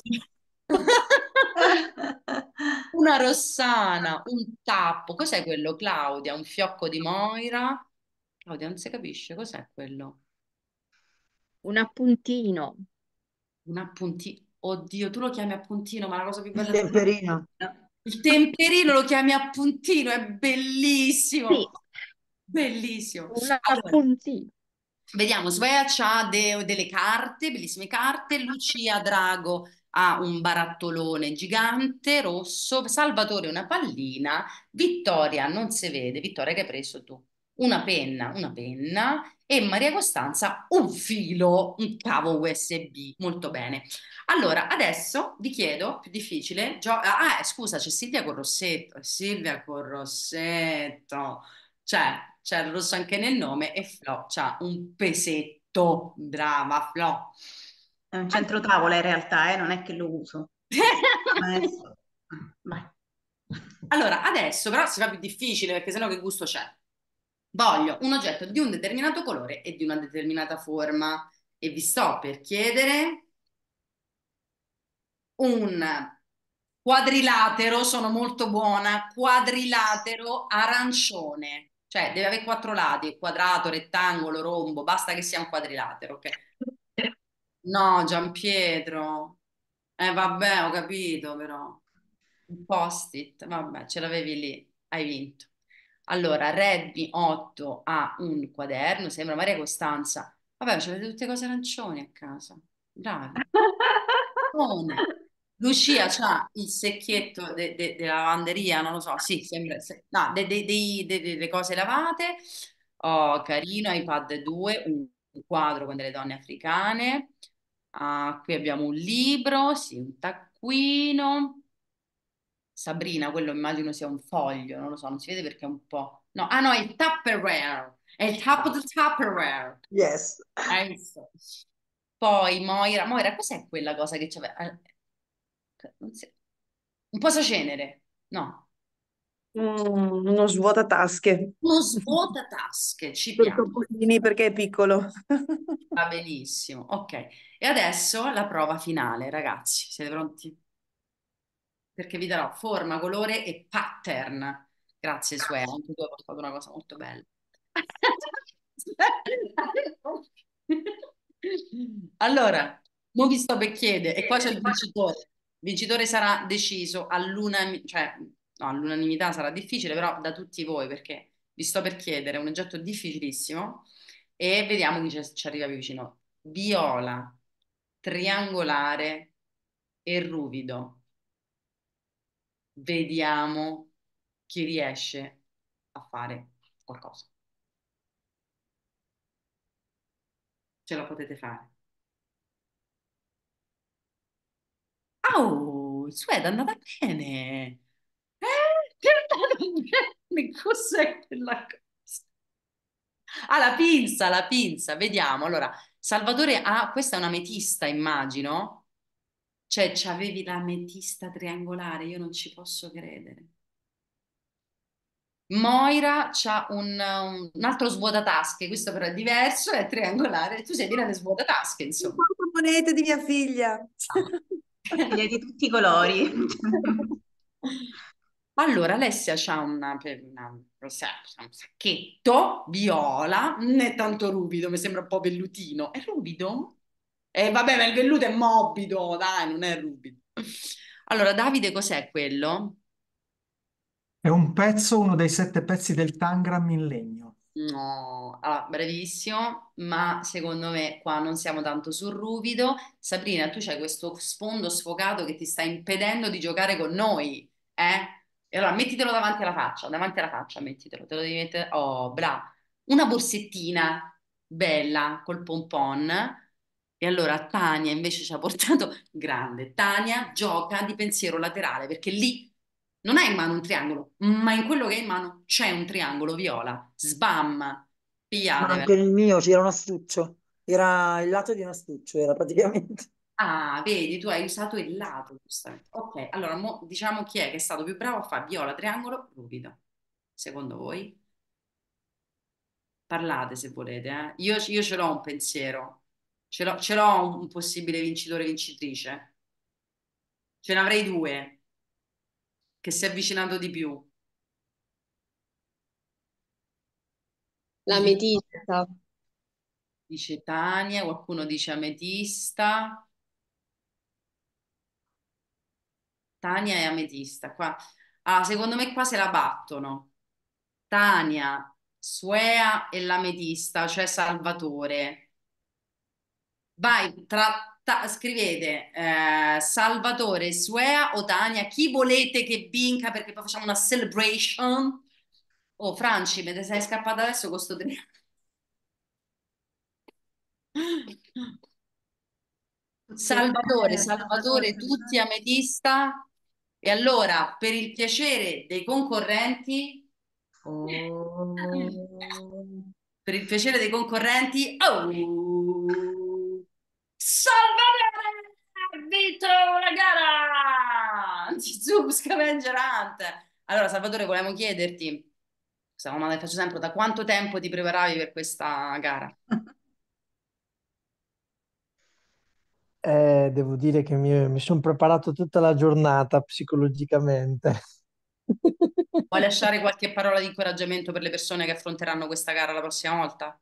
Una rossana, un tappo. Cos'è quello, Claudia? Un fiocco di Moira? Claudia, non si capisce cos'è quello. Un appuntino. Un appuntino. Oddio, tu lo chiami appuntino, ma la cosa più Il bella del mondo. temperino. Il temperino lo chiami appuntino, è bellissimo. Sì, Bellissimo. un Allora, appuntino. vediamo, Svea c'ha delle carte, bellissime carte, Lucia Drago ha un barattolone gigante rosso, Salvatore una pallina, Vittoria non si vede, Vittoria che hai preso tu? Una penna e Maria Costanza un filo, un cavo USB, molto bene. Allora, adesso vi chiedo, più difficile, scusa, c'è Silvia con Rossetto, Silvia con Rossetto, cioè, c'è il rosso anche nel nome e Flo c'ha un pesetto. Brava Flo. È un centro tavola in realtà, non è che lo uso. Adesso. Vai. Allora, adesso però si fa più difficile perché sennò che gusto c'è? Voglio un oggetto di un determinato colore e di una determinata forma e vi sto per chiedere un quadrilatero, sono molto buona, quadrilatero arancione, cioè deve avere 4 lati, quadrato, rettangolo, rombo, basta che sia un quadrilatero, ok? No, Giampietro. Vabbè, ho capito però. Un post-it, vabbè, ce l'avevi lì, hai vinto. Allora, Redmi 8 ha un quaderno, sembra Maria Costanza. Vabbè, c'avete tutte cose arancioni a casa. Bravi. Buone. Lucia c'ha il secchietto della lavanderia, non lo so, sì, sembra, no, delle cose lavate. Oh, carino, iPad 2, un quadro con delle donne africane. Ah, qui abbiamo un libro, sì, un taccuino. Sabrina, quello immagino sia un foglio, non lo so, non si vede perché è un po'. No, ah no, è il Tupperware. È il top del Tupperware. Yes. Hai visto? Poi Moira, cos'è quella cosa che c'aveva? Non si- Un posacenere, no. Uno svuotatasche Uno svuotatasche, ci per piace. Topolini perché è piccolo. Va benissimo, ok. E adesso la prova finale, ragazzi. Siete pronti? Perché vi darò forma, colore e pattern. Grazie, Sue, anche tu hai portato una cosa molto bella. Allora, non vi sto per chiedere, e qua c'è il vincitore. Il vincitore sarà deciso all'unanimità, cioè, no, all'unanimità sarà difficile, però da tutti voi, perché vi sto per chiedere un oggetto difficilissimo e vediamo chi ci arriva più vicino. Viola, triangolare e ruvido. Vediamo chi riesce a fare qualcosa. Ce la potete fare. Oh, Sueda è andata bene. È andata bene. Cos'è quella cosa? Ah, la pinza, vediamo. Allora, Salvatore ha, questa è un'ametista, immagino. Cioè, c'avevi l'ametista triangolare, io non ci posso credere. Moira c'ha un altro svuotatasche, questo però è diverso, è triangolare. Tu sei piena di svuotatasche, insomma. Monete di mia figlia. Ce li hai di tutti i colori. Allora, Alessia c'ha un sacchetto viola, non è tanto ruvido, mi sembra un po' vellutino. È ruvido? Vabbè, ma il velluto è morbido, dai, non è ruvido. Allora, Davide, cos'è quello? È un pezzo, uno dei 7 pezzi del Tangram in legno. No, allora, brevissimo, ma secondo me qua non siamo tanto sul ruvido. Sabrina, tu c'hai questo sfondo sfocato che ti sta impedendo di giocare con noi, eh? E allora mettitelo davanti alla faccia, mettitelo, te lo devi mettere. Oh, brava. Una borsettina bella col pompon. E allora Tania invece ci ha portato grande. Tania gioca di pensiero laterale perché lì non hai in mano un triangolo, ma in quello che hai in mano c'è un triangolo viola. Sbam! Ma Pigliatevela. anche il mio c'era un astuccio, era il lato di un astuccio, era praticamente. Ah, vedi, tu hai usato il lato, giustamente. Ok, allora diciamo chi è che è stato più bravo a fare viola, triangolo, ruvido. Secondo voi? Parlate se volete, eh. Io ce l'ho un pensiero. Ce l'ho un possibile vincitore vincitrice. Ce ne avrei due che si è avvicinato di più. Chi L'ametista. dice Tania, qualcuno dice ametista. Tania è ametista. Qua. Ah, secondo me qua se la battono. Tania, Suea e l'ametista, cioè Salvatore. Vai, scrivete Salvatore, Suea o Tania, chi volete che vinca perché poi facciamo una celebration. Oh, Franci, me ne sei scappata adesso con sto Tutti e Salvatore, tre, Salvatore, Salvatore, tutti Salvatore. ametista. E allora, per il piacere dei concorrenti, Oh. per il piacere dei concorrenti, oh, Salvatore ha vinto la gara di Zoom Scavenger Hunt. Allora, Salvatore, volevamo chiederti, questa domanda che faccio sempre, da quanto tempo ti preparavi per questa gara? Devo dire che mi sono preparato tutta la giornata psicologicamente. Vuoi lasciare qualche parola di incoraggiamento per le persone che affronteranno questa gara la prossima volta?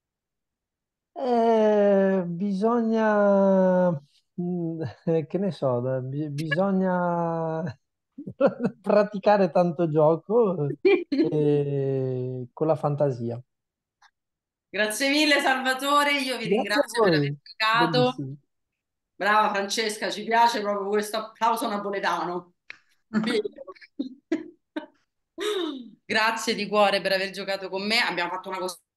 Bisogna, che ne so, bisogna praticare tanto gioco con la fantasia. Grazie mille Salvatore, io vi Grazie a ringrazio per aver voi, giocato. bellissimo. Brava Francesca, ci piace proprio questo applauso napoletano. Vero. Grazie di cuore per aver giocato con me. Abbiamo fatto una cosa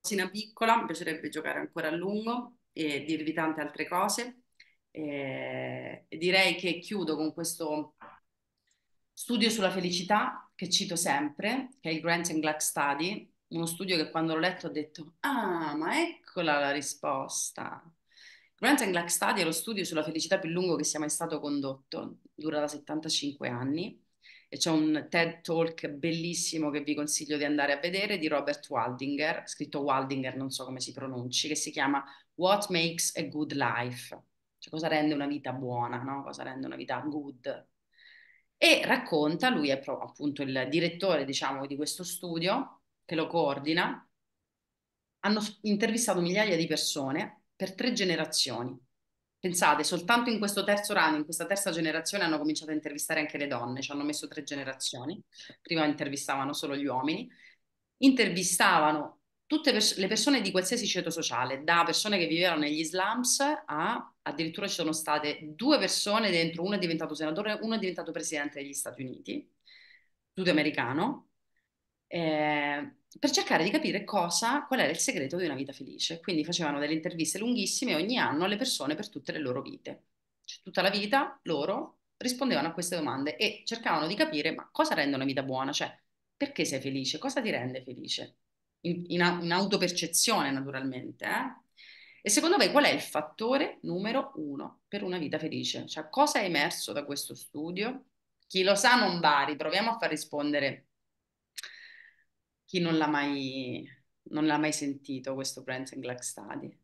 rosina piccola, mi piacerebbe giocare ancora a lungo e dirvi tante altre cose. E direi che chiudo con questo studio sulla felicità che cito sempre, che è il Grant and Gluck Study, uno studio che quando l'ho letto ho detto, ah, ma eccola la risposta. Grant and Gluck Study è lo studio sulla felicità più lungo che sia mai stato condotto, dura da 75 anni e c'è un TED Talk bellissimo che vi consiglio di andare a vedere di Robert Waldinger, scritto Waldinger, non so come si pronunci, che si chiama What Makes a Good Life? Cioè cosa rende una vita buona, no? Cosa rende una vita good? E racconta, lui è appunto il direttore, diciamo, di questo studio che lo coordina. Hanno intervistato migliaia di persone per 3 generazioni. Pensate, soltanto in questo terzo ramo, in questa terza generazione hanno cominciato a intervistare anche le donne, ci hanno messo 3 generazioni, prima intervistavano solo gli uomini, intervistavano tutte le persone di qualsiasi ceto sociale, da persone che vivevano negli slums a addirittura ci sono state 2 persone dentro, uno è diventato senatore, uno è diventato presidente degli Stati Uniti, studio americano, per cercare di capire qual era il segreto di una vita felice. Quindi facevano delle interviste lunghissime ogni anno alle persone per tutte le loro vite. Cioè, tutta la vita loro rispondevano a queste domande e cercavano di capire ma cosa rende una vita buona, cioè perché sei felice, cosa ti rende felice? In autopercezione, naturalmente. E secondo voi qual è il fattore numero 1 per una vita felice? Cioè, cosa è emerso da questo studio? Chi lo sa non bari, proviamo a far rispondere chi non l'ha mai sentito questo Branson Black Study.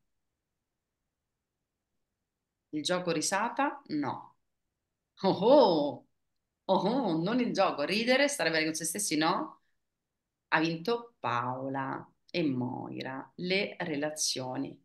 Il gioco risata? No. Oh oh, oh oh, non il gioco, ridere, stare bene con se stessi, no. Ha vinto Paola e Moira, le relazioni.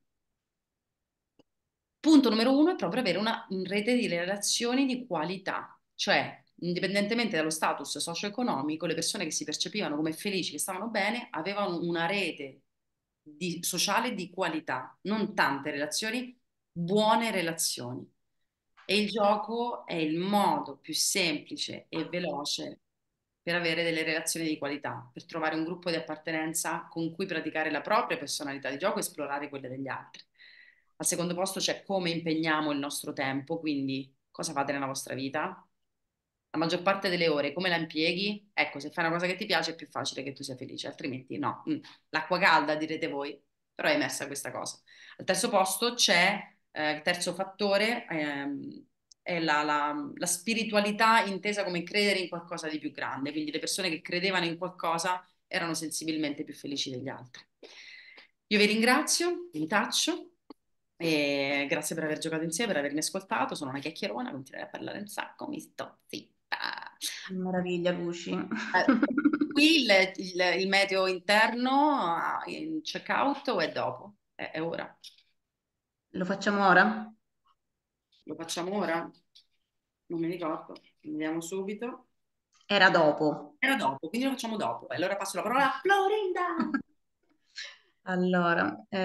Punto numero 1 è proprio avere una rete di relazioni di qualità, cioè indipendentemente dallo status socio-economico, le persone che si percepivano come felici, che stavano bene, avevano una rete sociale di qualità, non tante relazioni, buone relazioni. E il gioco è il modo più semplice e veloce per avere delle relazioni di qualità, per trovare un gruppo di appartenenza con cui praticare la propria personalità di gioco e esplorare quelle degli altri. Al secondo posto c'è come impegniamo il nostro tempo, quindi cosa fate nella vostra vita? La maggior parte delle ore, come la impieghi? Ecco, se fai una cosa che ti piace è più facile che tu sia felice, altrimenti no. L'acqua calda, direte voi, però è emersa questa cosa. Al terzo posto c'è il terzo fattore, è la spiritualità intesa come credere in qualcosa di più grande, quindi le persone che credevano in qualcosa erano sensibilmente più felici degli altri. Io vi ringrazio, vi taccio e grazie per aver giocato insieme, per avermi ascoltato. Sono una chiacchierona, continuerei a parlare un sacco, mi sto zitta. Meraviglia, Luci. Qui il meteo interno in checkout o è dopo? È ora. Lo facciamo ora? Lo facciamo ora? Non mi ricordo. Vediamo subito. Era dopo. Era dopo, quindi lo facciamo dopo. Allora passo la parola a Florinda. Allora,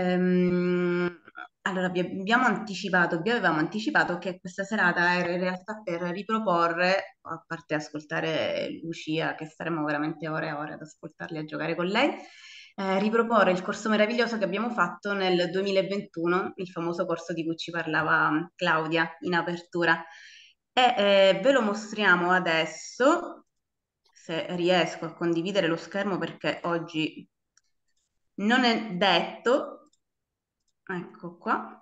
vi avevamo anticipato che questa serata era in realtà per riproporre, a parte ascoltare Lucia, che staremo veramente ore e ore ad ascoltarli e a giocare con lei, riproporre il corso meraviglioso che abbiamo fatto nel 2021, il famoso corso di cui ci parlava Claudia in apertura. E ve lo mostriamo adesso, se riesco a condividere lo schermo perché oggi non è detto, ecco qua.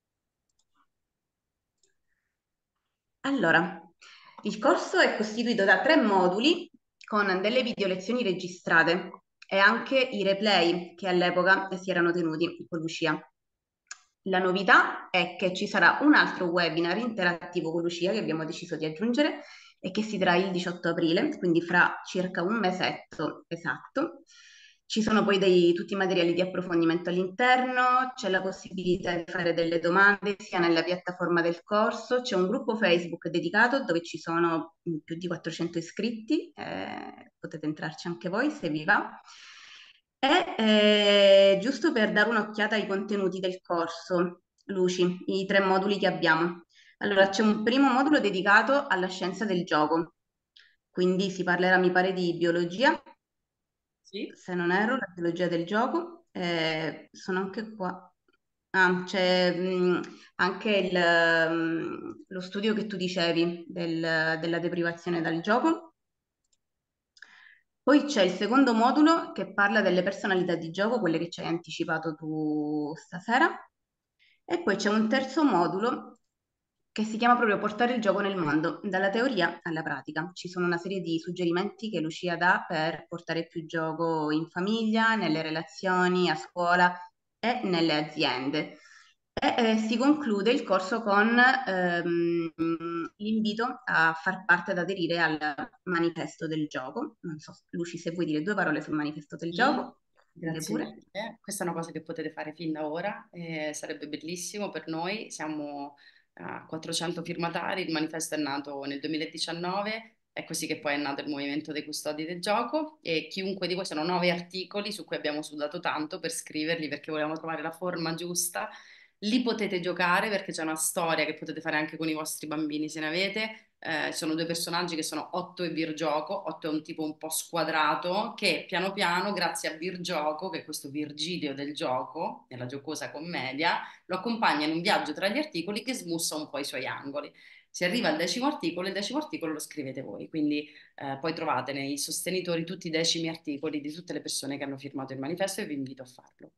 Allora, il corso è costituito da 3 moduli con delle video lezioni registrate e anche i replay che all'epoca si erano tenuti con Lucia. La novità è che ci sarà un altro webinar interattivo con Lucia che abbiamo deciso di aggiungere e che si terrà il 18 aprile, quindi fra circa un mesetto esatto. Ci sono poi tutti i materiali di approfondimento all'interno, c'è la possibilità di fare delle domande sia nella piattaforma del corso, c'è un gruppo Facebook dedicato dove ci sono più di 400 iscritti, potete entrarci anche voi se vi va. E giusto per dare un'occhiata ai contenuti del corso, Luci, i 3 moduli che abbiamo. Allora, c'è un primo modulo dedicato alla scienza del gioco, quindi si parlerà, mi pare, di biologia, Sì. se non erro, la biologia del gioco. sono anche qua. Ah, c'è anche lo studio che tu dicevi della deprivazione dal gioco. Poi c'è il secondo modulo che parla delle personalità di gioco, quelle che ci hai anticipato tu stasera. E poi c'è un terzo modulo che si chiama proprio Portare il gioco nel mondo, dalla teoria alla pratica. Ci sono una serie di suggerimenti che Lucia dà per portare più gioco in famiglia, nelle relazioni, a scuola e nelle aziende. E si conclude il corso con l'invito a far parte ad aderire al manifesto del gioco. Non so, Luci, se vuoi dire due parole sul manifesto del Sì, gioco, dire grazie pure. mille. Questa è una cosa che potete fare fin da ora, sarebbe bellissimo per noi. Siamo a 400 firmatari, il manifesto è nato nel 2019, è così che poi è nato il Movimento dei Custodi del Gioco e chiunque di voi, sono 9 articoli su cui abbiamo sudato tanto per scriverli perché volevamo trovare la forma giusta. Li potete giocare perché c'è una storia che potete fare anche con i vostri bambini se ne avete. Sono due personaggi che sono Otto e Virgioco. Otto è un tipo un po' squadrato che piano piano, grazie a Virgioco, che è questo Virgilio del gioco, nella giocosa commedia, lo accompagna in un viaggio tra gli articoli che smussa un po' i suoi angoli. Si arriva al 10° articolo, il 10° articolo lo scrivete voi, quindi poi trovate nei sostenitori tutti i 10 articoli di tutte le persone che hanno firmato il manifesto e vi invito a farlo.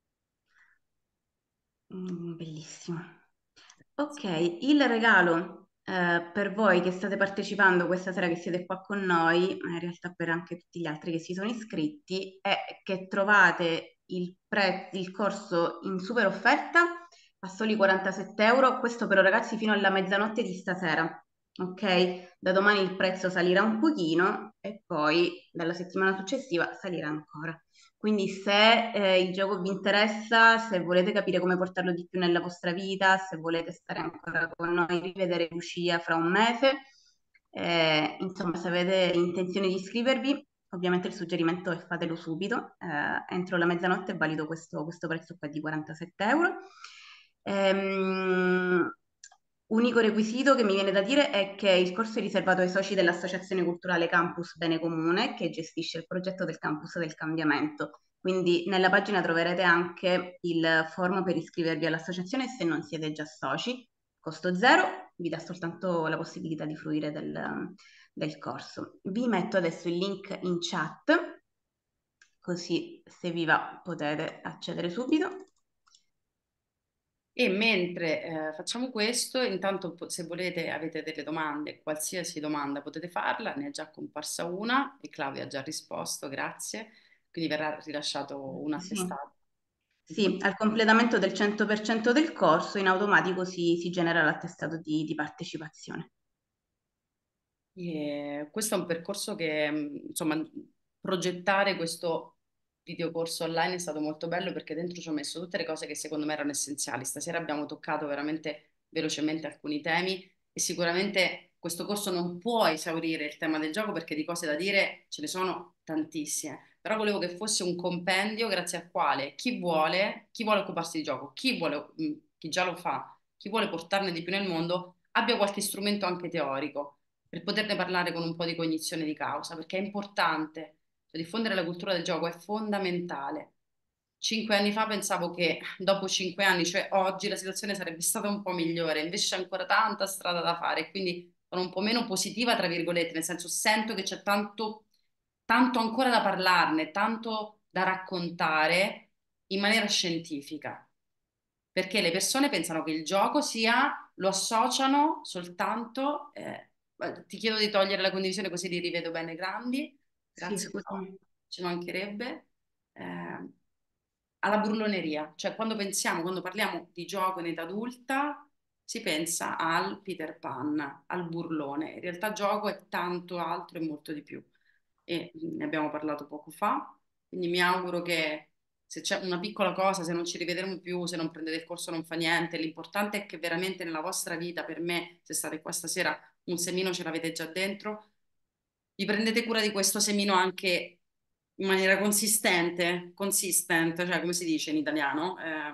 Bellissimo. Ok, il regalo per voi che state partecipando questa sera, che siete qua con noi, ma in realtà per anche tutti gli altri che si sono iscritti, è che trovate il corso in super offerta a soli 47 euro, questo però ragazzi fino alla mezzanotte di stasera, ok? Da domani il prezzo salirà un pochino e poi dalla settimana successiva salirà ancora. Quindi se il gioco vi interessa, se volete capire come portarlo di più nella vostra vita, se volete stare ancora con noi, rivedere Lucia fra un mese, insomma, se avete intenzione di iscrivervi, ovviamente il suggerimento è fatelo subito, entro la mezzanotte è valido questo prezzo qua di 47 euro. Ehm, Unico requisito che mi viene da dire è che il corso è riservato ai soci dell'Associazione Culturale Campus Bene Comune, che gestisce il progetto del Campus del Cambiamento. Quindi nella pagina troverete anche il form per iscrivervi all'associazione se non siete già soci. Costo zero, vi dà soltanto la possibilità di fruire del corso. Vi metto adesso il link in chat, così se vi va potete accedere subito. E mentre facciamo questo, intanto se volete, avete delle domande, qualsiasi domanda potete farla, ne è già comparsa una e Claudia ha già risposto, grazie. Quindi verrà rilasciato un Sì. attestato. Sì, al completamento del 100% del corso in automatico si genera l'attestato di partecipazione. Questo è un percorso che, insomma, progettare questo videocorso online è stato molto bello perché dentro ci ho messo tutte le cose che secondo me erano essenziali. Stasera abbiamo toccato veramente velocemente alcuni temi e sicuramente questo corso non può esaurire il tema del gioco perché di cose da dire ce ne sono tantissime. Però volevo che fosse un compendio grazie al quale chi vuole occuparsi di gioco, chi già lo fa, chi vuole portarne di più nel mondo, abbia qualche strumento anche teorico per poterne parlare con un po' di cognizione di causa, perché è importante. Cioè, diffondere la cultura del gioco è fondamentale. 5 anni fa pensavo che dopo 5 anni, cioè oggi, la situazione sarebbe stata un po' migliore, invece c'è ancora tanta strada da fare, quindi sono un po' meno positiva, tra virgolette, nel senso sento che c'è tanto, tanto ancora da parlarne, tanto da raccontare in maniera scientifica, perché le persone pensano che il gioco sia, lo associano soltanto, ti chiedo di togliere la condivisione così li rivedo bene grandi, Sì, grazie, no, scusami. ci mancherebbe, eh, alla burloneria, cioè quando parliamo di gioco in età adulta si pensa al Peter Pan, al burlone, in realtà gioco è tanto altro e molto di più e ne abbiamo parlato poco fa, quindi mi auguro che se c'è una piccola cosa, se non ci rivedremo più, se non prendete il corso non fa niente, l'importante è che veramente nella vostra vita, per me, se state qua stasera, un semino ce l'avete già dentro, vi prendete cura di questo semino anche in maniera consistent, cioè come si dice in italiano?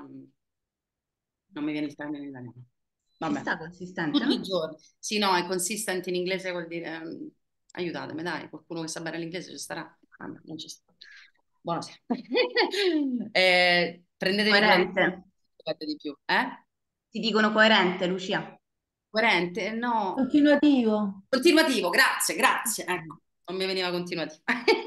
Non mi viene il termine in italiano. Ci Vabbè, sta consistente, tutti i no? giorni. Sì, no, è consistent in inglese vuol dire aiutatemi, dai, qualcuno che sa bene l'inglese ci starà. Vabbè, non ci sta. Buonasera. Prendetevi cura Coerente. di più, eh? Ti dicono coerente, Lucia. Coerente? No. Continuativo. Continuativo, grazie, grazie. Ecco, Ok. non mi veniva continuativo.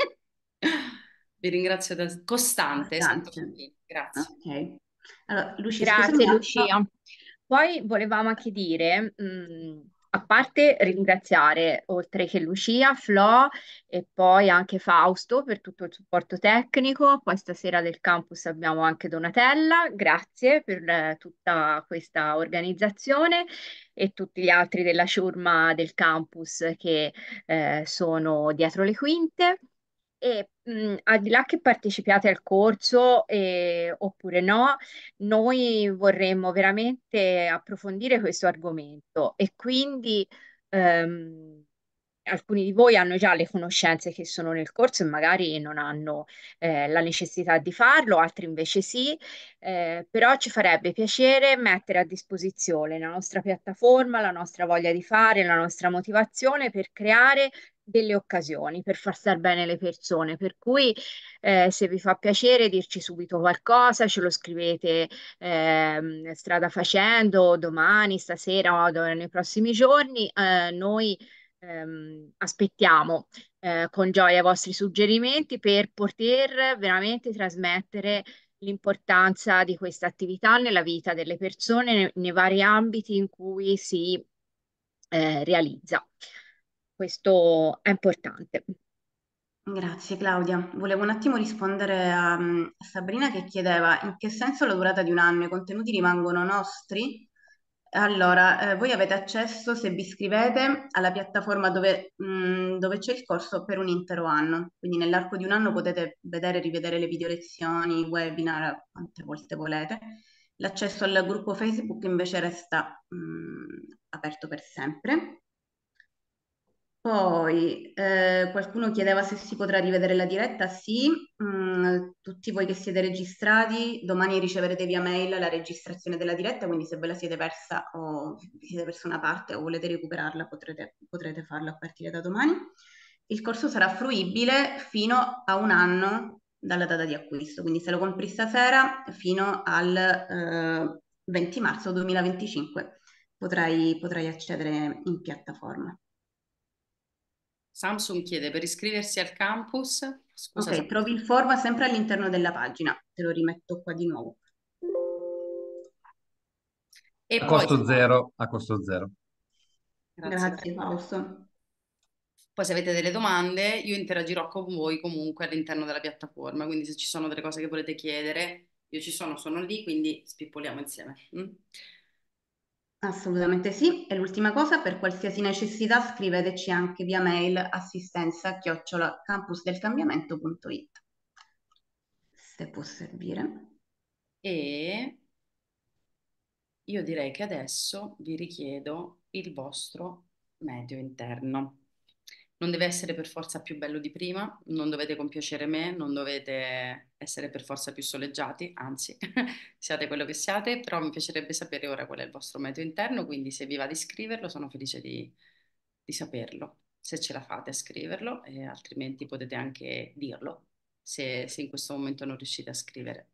Vi ringrazio costante, sento Costante. qui. Grazie. Ok. Allora, Lucia, scusami Grazie un attimo. Lucia. Poi volevamo anche dire, a parte ringraziare, oltre che Lucia, Flo e poi anche Fausto per tutto il supporto tecnico. Poi stasera del campus abbiamo anche Donatella, grazie per tutta questa organizzazione e tutti gli altri della ciurma del campus che sono dietro le quinte. E al di là che partecipiate al corso oppure no, noi vorremmo veramente approfondire questo argomento e quindi ehm, alcuni di voi hanno già le conoscenze che sono nel corso e magari non hanno la necessità di farlo, altri invece sì, però ci farebbe piacere mettere a disposizione la nostra piattaforma, la nostra voglia di fare, la nostra motivazione per creare delle occasioni per far star bene le persone. Per cui se vi fa piacere dirci subito qualcosa, ce lo scrivete strada facendo, domani, stasera o nei prossimi giorni. Noi aspettiamo con gioia i vostri suggerimenti per poter veramente trasmettere l'importanza di questa attività nella vita delle persone nei vari ambiti in cui si realizza. Questo è importante. Grazie Claudia. Volevo un attimo rispondere a Sabrina che chiedeva in che senso la durata di un anno, i contenuti rimangono nostri? Allora, voi avete accesso, se vi iscrivete, alla piattaforma dove c'è il corso per un intero anno, quindi nell'arco di un anno potete vedere e rivedere le video lezioni, webinar, quante volte volete. L'accesso al gruppo Facebook invece resta aperto per sempre. Poi qualcuno chiedeva se si potrà rivedere la diretta. Sì, tutti voi che siete registrati, domani riceverete via mail la registrazione della diretta, quindi se ve la siete persa o vi siete persa una parte o volete recuperarla potrete farlo a partire da domani. Il corso sarà fruibile fino a un anno dalla data di acquisto, quindi se lo compri stasera fino al 20 marzo 2025 potrai accedere in piattaforma. Samsung chiede per iscriversi al campus. Scusa, Ok, trovi il form sempre all'interno della pagina, te lo rimetto qua di nuovo. E A poi, costo zero, a costo zero. grazie. Grazie Fausto. Poi se avete delle domande, io interagirò con voi comunque all'interno della piattaforma, quindi se ci sono delle cose che volete chiedere, io ci sono lì, quindi spippoliamo insieme. Assolutamente sì. E l'ultima cosa, per qualsiasi necessità scriveteci anche via mail assistenza@campusdelcambiamento.it se può servire. E io direi che adesso vi richiedo il vostro meteo interno. Non deve essere per forza più bello di prima, non dovete compiacere me, non dovete essere per forza più soleggiati, anzi, siate quello che siate, però mi piacerebbe sapere ora qual è il vostro meteo interno, quindi se vi va di scriverlo sono felice di saperlo, se ce la fate a scriverlo, e altrimenti potete anche dirlo, se in questo momento non riuscite a scrivere.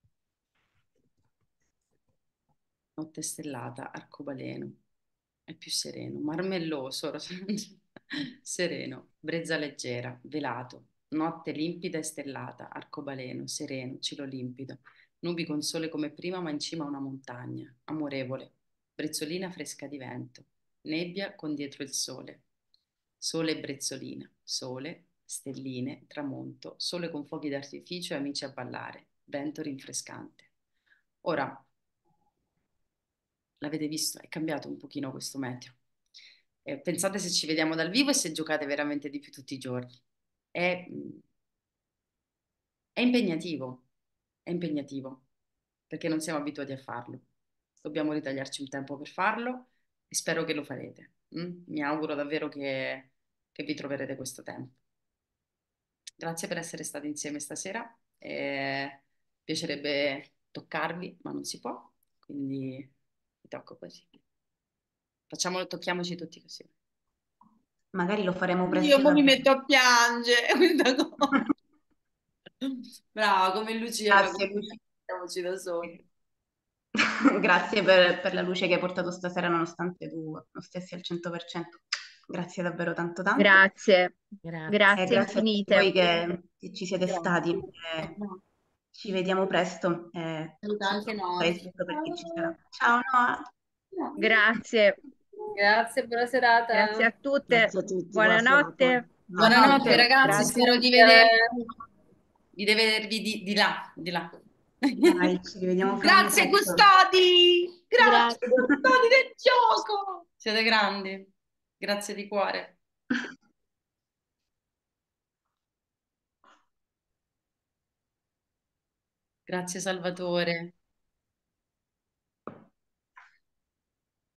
Notte stellata, arcobaleno, è più sereno, marmelloso, sereno, brezza leggera, velato, notte limpida e stellata, arcobaleno, sereno, cielo limpido, nubi con sole come prima ma in cima a una montagna, amorevole, brezzolina fresca di vento, nebbia con dietro il sole, sole e brezzolina, sole, stelline, tramonto, sole con fuochi d'artificio e amici a ballare, vento rinfrescante. Ora, l'avete visto, è cambiato un pochino questo meteo. Pensate se ci vediamo dal vivo e se giocate veramente di più tutti i giorni. È, è è impegnativo, perché non siamo abituati a farlo. Dobbiamo ritagliarci un tempo per farlo e spero che lo farete. Mi auguro davvero che vi troverete questo tempo. Grazie per essere stati insieme stasera. Piacerebbe toccarvi, ma non si può, quindi vi tocco così. Tocchiamoci tutti così. Magari lo faremo Io presto mo mi davvero. metto a piangere questa cosa. Brava, come Lucia, ma Grazie, Lucia. mettiamoci da soli. Grazie per la luce che hai portato stasera, nonostante tu non stessi al 100%. Grazie davvero tanto tanto. Grazie, E grazie grazie a tutti voi infinite. che ci siete Grazie. stati. Ci vediamo presto. Saluta anche Su Noah. Facebook per chi ci sarà. Ciao Noah. Grazie, Grazie, buona serata. grazie a tutte. Grazie a tutti, buona serata. Buonanotte. Buonanotte Buonanotte. ragazzi, Grazie. spero di vedervi di là, di là. Dai, ci rivediamo fra un Grazie mesetto. custodi, grazie Grazie. custodi del gioco. Siete grandi, grazie di cuore. Grazie Salvatore.